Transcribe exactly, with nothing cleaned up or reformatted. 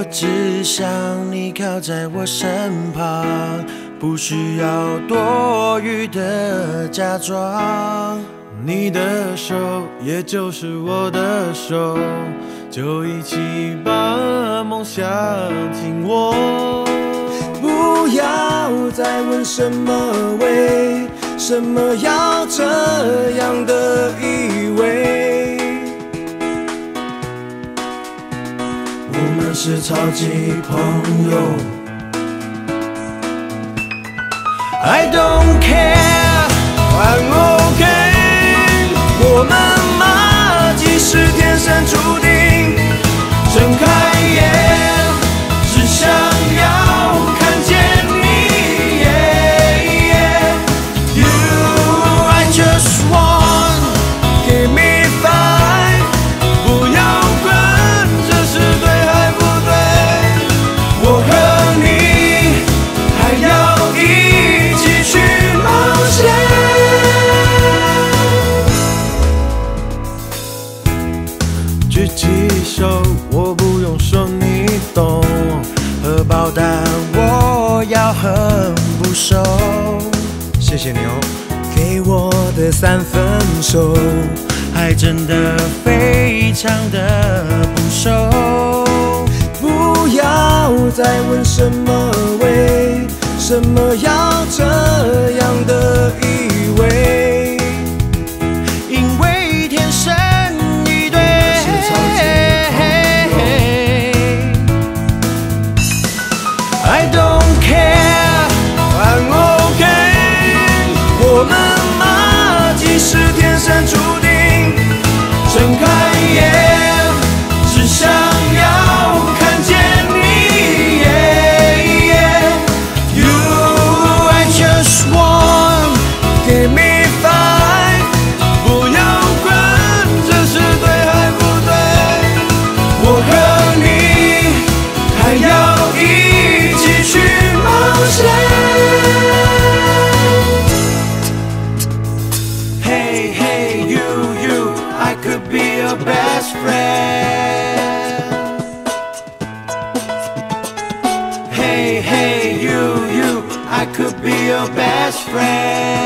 只想你靠在我身旁，不需要多余的假装。 你的手，也就是我的手，就一起把梦想紧握。 不要再问什么为什么要这样的以为，我们是超级朋友。I don't care, I'm okay。我们嘛，即是天生注定。睁开眼，只想要看见你。Yeah, yeah. You, I just want, give me five。不要管这是对还不对，我和你还要一起去冒险。 举起手，我不用说你懂， 荷包蛋我要很不熟。 谢谢你哦，给我的三分熟， 还真的非常的不熟。 不要再问什么为什么要这样的以为， 因为天生一对。 I don't care, I'm okay。我们嘛，即是天生注定。睁开眼，只想要看见你。Yeah, yeah. You, I just want, give me five。不要管这是对还不对，我和你还要一起去冒险。 Hey, hey, you, you, I could be your best friend. Hey, hey, you, you, I could be your best friend.